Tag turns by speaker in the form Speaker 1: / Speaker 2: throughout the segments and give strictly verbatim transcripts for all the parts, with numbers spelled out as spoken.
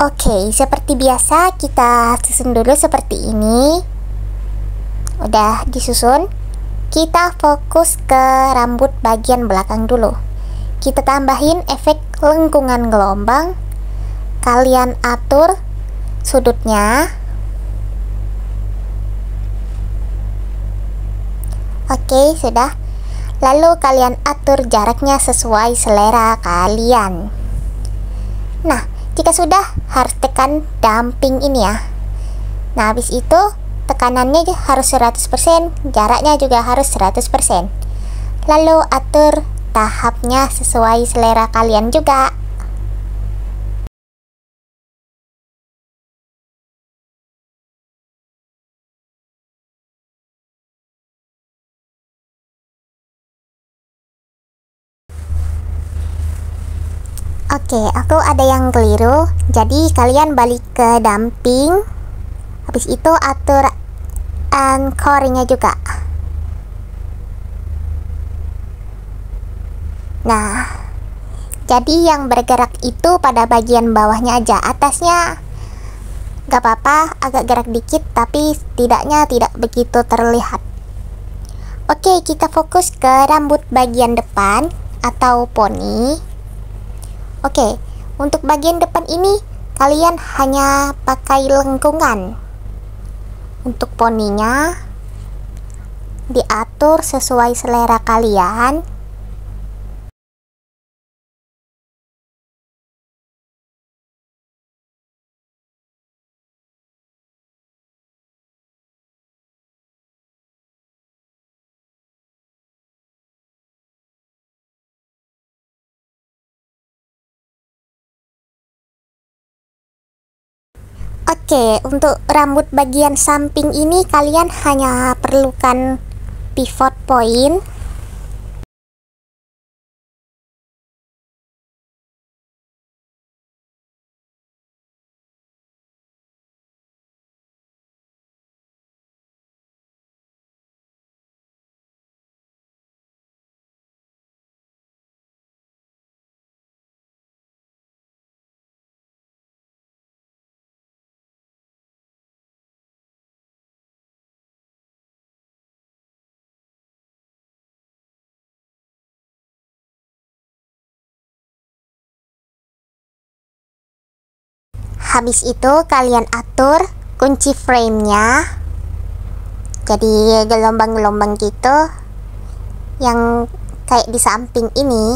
Speaker 1: Oke, seperti biasa kita susun dulu seperti ini. Udah disusun, kita fokus ke rambut bagian belakang dulu. Kita tambahin efek lengkungan gelombang. Kalian atur sudutnya. Oke, sudah. Lalu kalian atur jaraknya sesuai selera kalian. Nah, jika sudah, harus tekan dumping ini ya. Nah, habis itu tekanannya harus seratus persen, jaraknya juga harus seratus persen. Lalu atur tahapnya sesuai selera kalian juga. Oke, aku ada yang keliru. Jadi kalian balik ke dumping. Habis itu atur anchor-nya juga. Nah, jadi yang bergerak itu pada bagian bawahnya aja. Atasnya gak apa-apa, agak gerak dikit, tapi setidaknya tidak begitu terlihat. Oke, kita fokus ke rambut bagian depan atau poni. Oke, untuk bagian depan ini kalian hanya pakai lengkungan. Untuk poninya diatur sesuai selera kalian. Oke, untuk rambut bagian samping ini kalian hanya perlukan pivot point. Habis itu kalian atur kunci frame-nya. Jadi gelombang-gelombang gitu yang kayak di samping ini.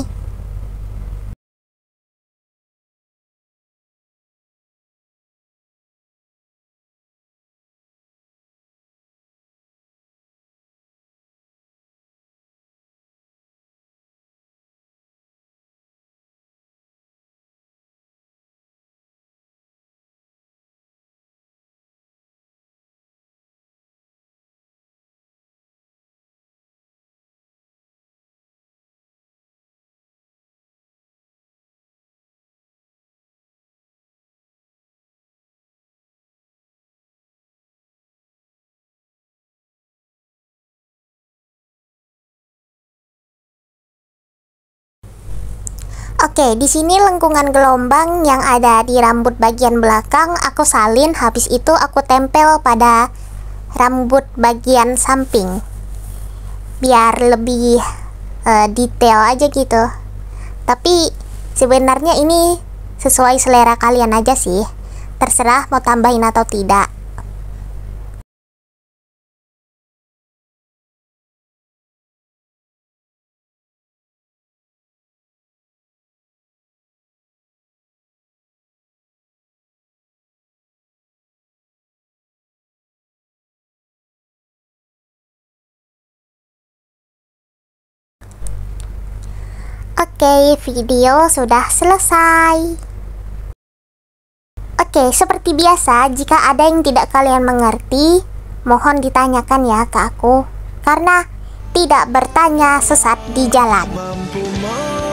Speaker 1: Oke, di sini lengkungan gelombang yang ada di rambut bagian belakang aku salin, habis itu aku tempel pada rambut bagian samping. Biar lebih uh, detail aja gitu. Tapi sebenarnya ini sesuai selera kalian aja sih. Terserah mau tambahin atau tidak. Oke, video sudah selesai. Oke, seperti biasa, jika ada yang tidak kalian mengerti, mohon ditanyakan ya ke aku, karena tidak bertanya sesat di jalan.